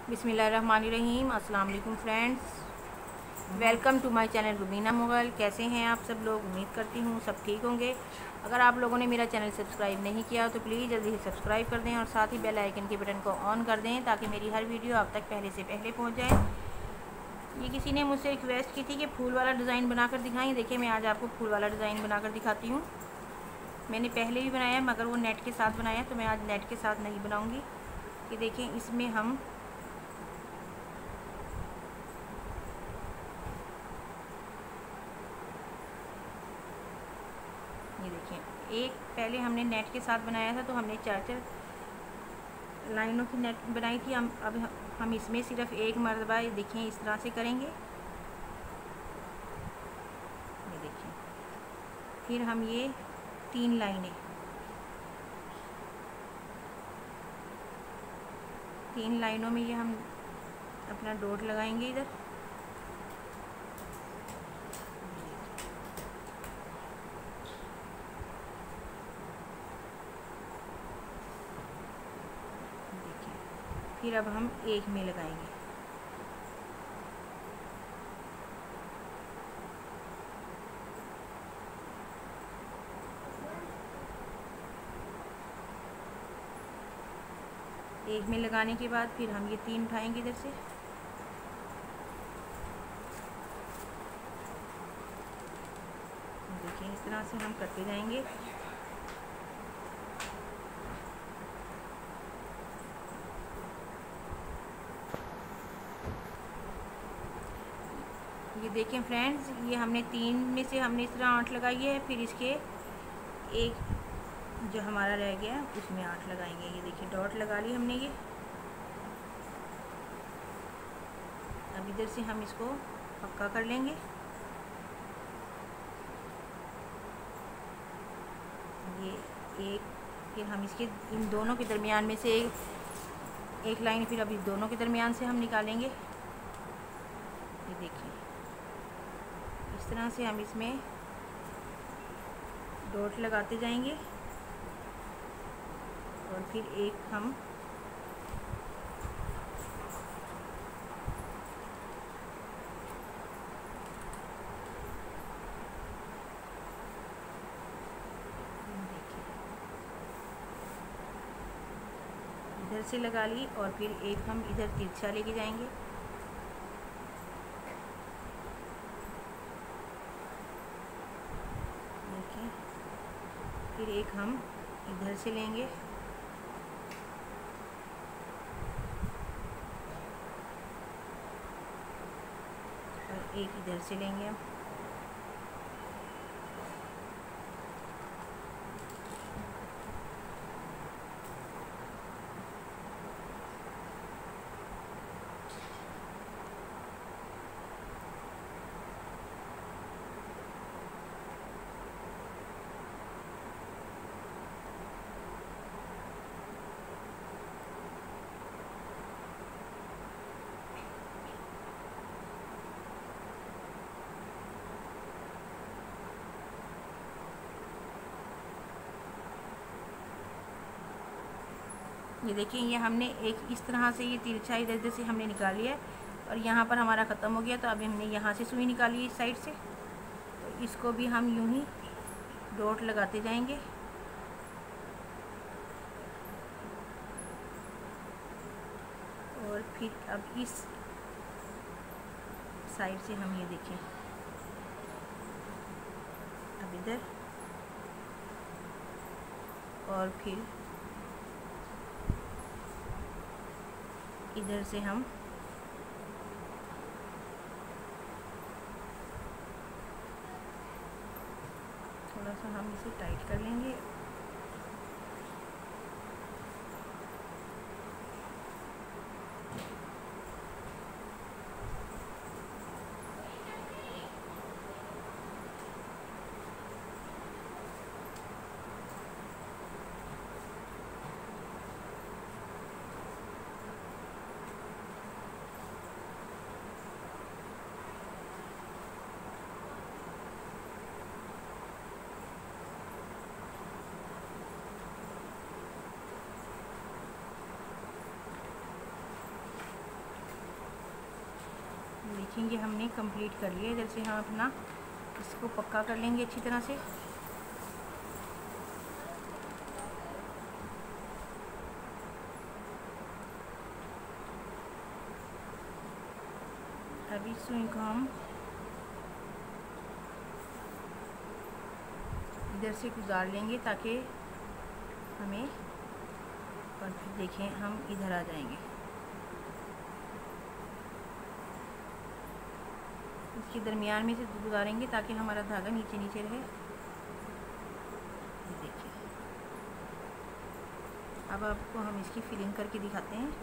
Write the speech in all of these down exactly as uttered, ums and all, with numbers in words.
बिस्मिल्लाहिर्रहमानिर्रहीम। अस्सलाम वालेकुम friends, welcome to my channel Rubina Mughal. कैसे हैं आप सब लोग? उम्मीद करती हूँ सब ठीक होंगे। अगर आप लोगों ने मेरा चैनल सब्सक्राइब नहीं किया तो प्लीज़ जल्दी से सब्सक्राइब कर दें और साथ ही बेल आइकन के बटन को ऑन कर दें ताकि मेरी हर वीडियो आप तक पहले से पहले पहुँच जाए। ये किसी ने मुझसे रिक्वेस्ट की थी कि फूल वाला डिज़ाइन बनाकर दिखाएँ। देखिए, मैं आज आपको फूल वाला डिज़ाइन बनाकर दिखाती हूँ। मैंने पहले भी बनाया मगर वो नेट के साथ बनाया, तो मैं आज नेट के साथ नहीं बनाऊँगी। ये देखें, इसमें हम ये देखें, एक पहले हमने नेट के साथ बनाया था तो हमने चार चार लाइनों की नेट बनाई थी। हम अब हम इसमें सिर्फ एक मरतबा देखें इस तरह से करेंगे। ये देखें, फिर हम ये तीन लाइनें तीन लाइनों में ये हम अपना डॉट लगाएंगे इधर। फिर अब हम एक में लगाएंगे। एक में लगाने के बाद फिर हम ये तीन उठाएंगे इधर से। देखिए, इस तरह से हम करते जाएंगे। ये देखें फ्रेंड्स, ये हमने तीन में से हमने इस तरह आठ लगाई है। फिर इसके एक जो हमारा रह गया उसमें आठ लगाएंगे। ये देखिए, डॉट लगा ली हमने। ये अब इधर से हम इसको पक्का कर लेंगे। ये एक, फिर हम इसके इन दोनों के दरमियान में से एक एक लाइन फिर अब इस दोनों के दरमियान से हम निकालेंगे। ये देखिए, इस तरह से हम इसमें डॉट लगाते जाएंगे और फिर एक हम इधर से लगा ली और फिर एक हम इधर तिरछा लेके जाएंगे। देखिए, फिर एक हम इधर से लेंगे और एक इधर से लेंगे हम। ये देखिए, ये हमने एक इस तरह से ये तिरछा इधर इधर से हमने निकाल लिया है और यहाँ पर हमारा ख़त्म हो गया। तो अभी हमने यहाँ से सुई निकाली इस साइड से, तो इसको भी हम यूं ही डॉट लगाते जाएंगे। और फिर अब इस साइड से हम ये देखें, अब इधर और फिर इधर से हम थोड़ा सा हम इसे टाइट कर लेंगे। देखेंगे हमने कंप्लीट कर लिया। इधर से हम अपना इसको पक्का कर लेंगे अच्छी तरह से। अभी सुई को हम इधर से गुजार लेंगे ताकि हमें परफेक्ट देखें, हम इधर आ जाएंगे। इसके दरमियान में से गुजारेंगे ताकि हमारा धागा नीचे नीचे रहे। देखिए, अब आपको हम इसकी फिलिंग करके दिखाते हैं।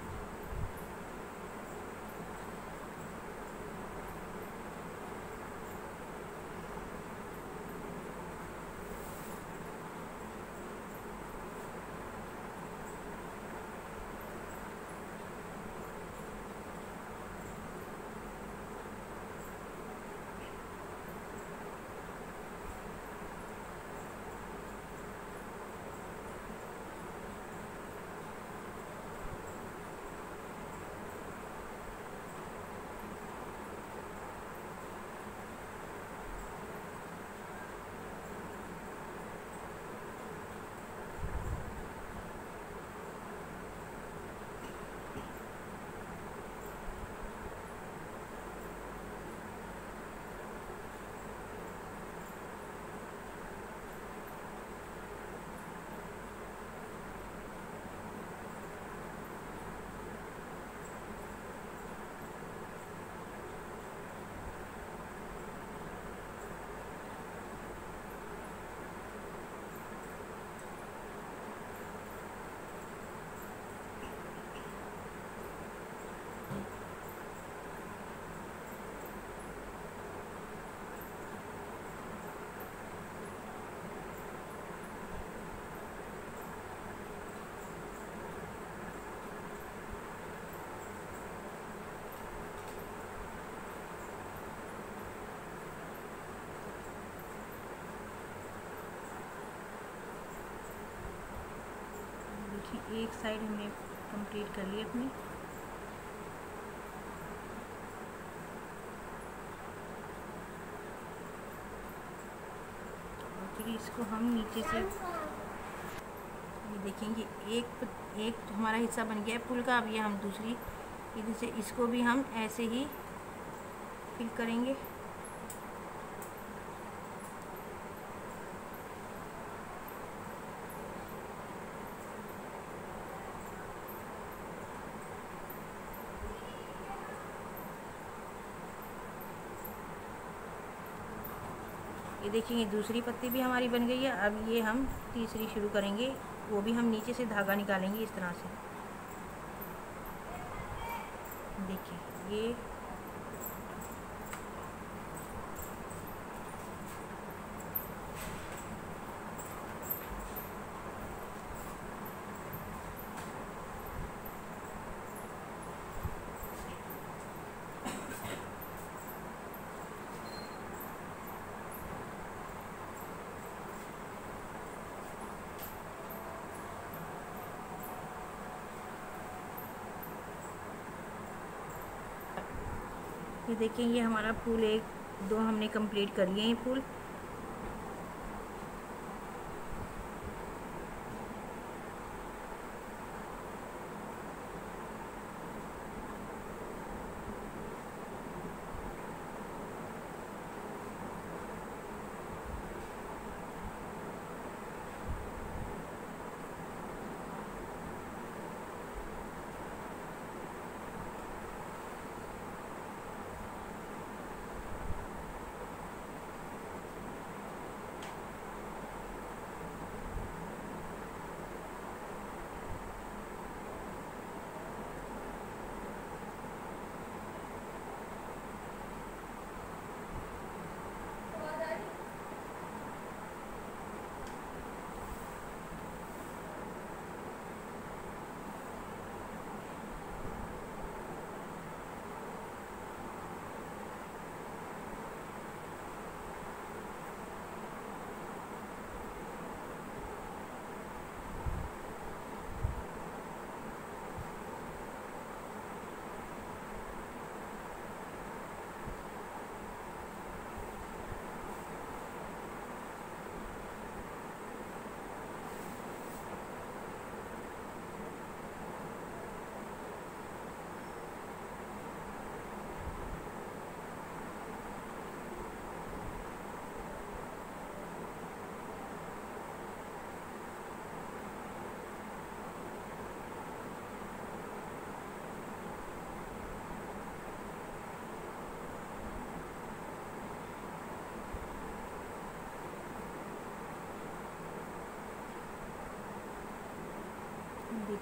एक साइड हमने कंप्लीट कर ली अपनी। और फिर इसको हम नीचे से ये देखेंगे, एक एक हमारा हिस्सा बन गया है फूल का। अब ये हम दूसरी इधर से इसको भी हम ऐसे ही फिल करेंगे। ये देखेंगे दूसरी पत्ती भी हमारी बन गई है। अब ये हम तीसरी शुरू करेंगे, वो भी हम नीचे से धागा निकालेंगे इस तरह से। देखिए ये ये देखें, ये हमारा फूल एक दो हमने कंप्लीट कर लिए हैं फूल।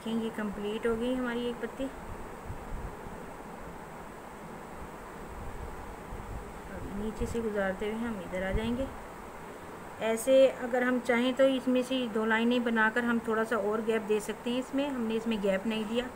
देखें ये कंप्लीट हो गई हमारी एक पत्ती। अब नीचे से गुजारते हुए हम इधर आ जाएंगे। ऐसे अगर हम चाहें तो इसमें से दो लाइनें बनाकर हम थोड़ा सा और गैप दे सकते हैं। इसमें हमने इसमें गैप नहीं दिया।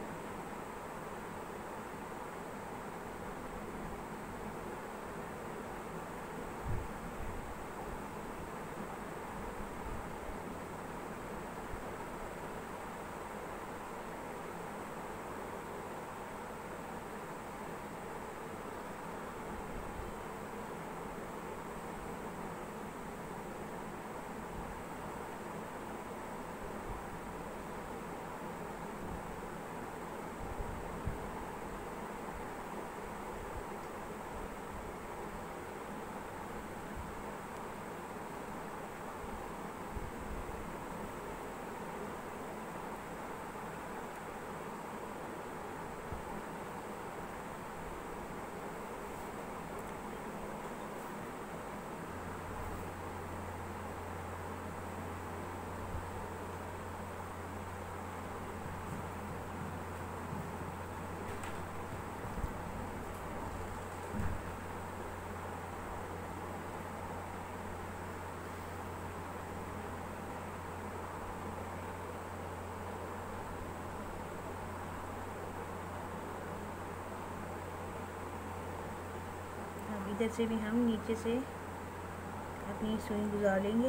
इधर से भी हम नीचे से अपनी सुई गुजार लेंगे।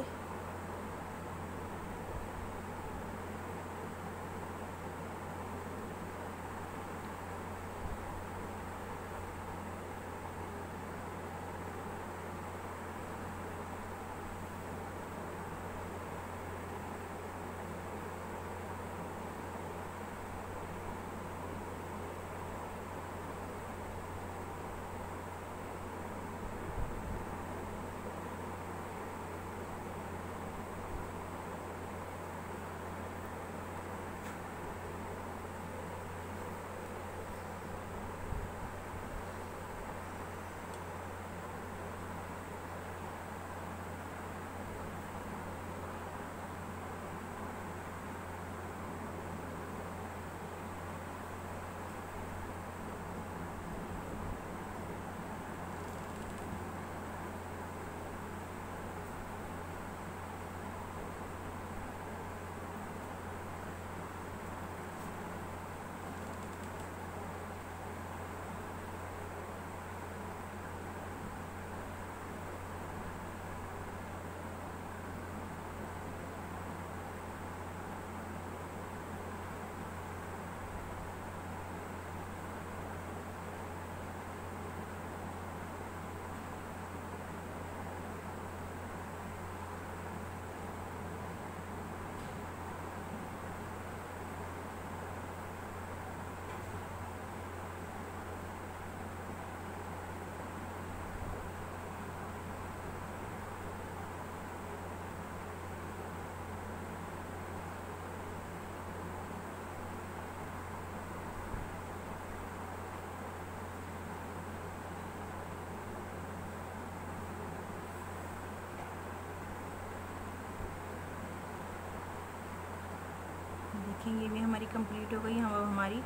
देखें ये भी हमारी कंप्लीट हो गई। हम अब हमारी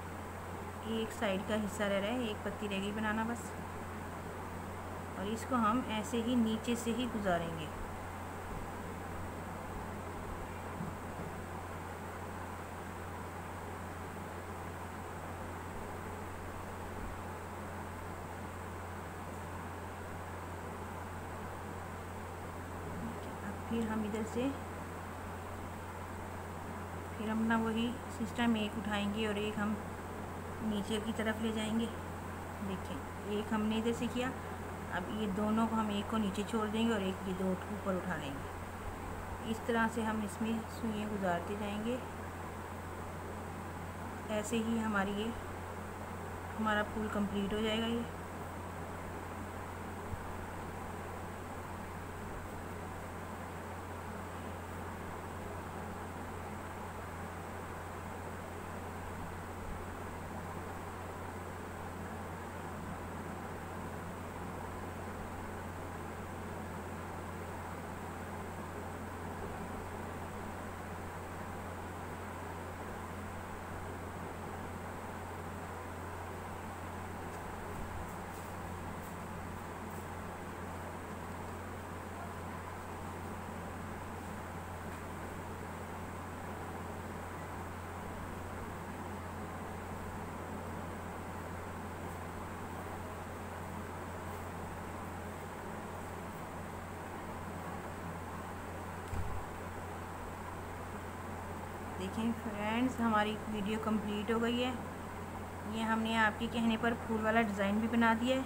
एक साइड का हिस्सा रह रहा है, एक पत्ती रह गई बनाना बस। और इसको हम ऐसे ही नीचे से ही गुजारेंगे। अब फिर हम इधर से फिर हम ना वही सिस्टम एक उठाएंगे और एक हम नीचे की तरफ ले जाएंगे। देखिए एक हमने इधर से किया, अब ये दोनों को हम एक को नीचे छोड़ देंगे और एक ये दो ऊपर उठा लेंगे। इस तरह से हम इसमें सुइयाँ गुजारते जाएंगे। ऐसे ही हमारी ये हमारा फूल कंप्लीट हो जाएगा। ये देखें फ्रेंड्स, हमारी वीडियो कंप्लीट हो गई है। ये हमने आपके कहने पर फूल वाला डिज़ाइन भी बना दिया है।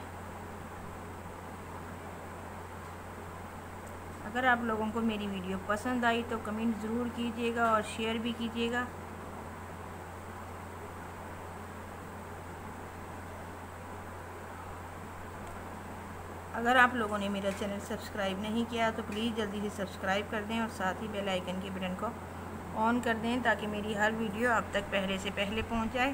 अगर आप लोगों को मेरी वीडियो पसंद आई तो कमेंट ज़रूर कीजिएगा और शेयर भी कीजिएगा। अगर आप लोगों ने मेरा चैनल सब्सक्राइब नहीं किया तो प्लीज़ जल्दी से सब्सक्राइब कर दें और साथ ही बेल आइकन के बटन को ऑन कर दें ताकि मेरी हर वीडियो आप तक पहले से पहले पहुंच जाए।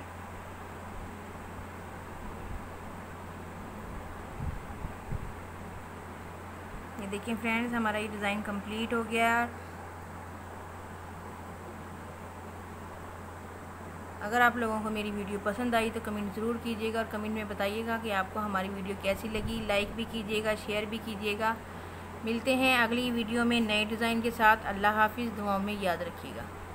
ये देखिए फ्रेंड्स, हमारा ये डिज़ाइन कंप्लीट हो गया। अगर आप लोगों को मेरी वीडियो पसंद आई तो कमेंट ज़रूर कीजिएगा और कमेंट में बताइएगा कि आपको हमारी वीडियो कैसी लगी। लाइक भी कीजिएगा, शेयर भी कीजिएगा। मिलते हैं अगली वीडियो में नए डिज़ाइन के साथ। अल्लाह हाफिज़। दुआओं में याद रखिएगा।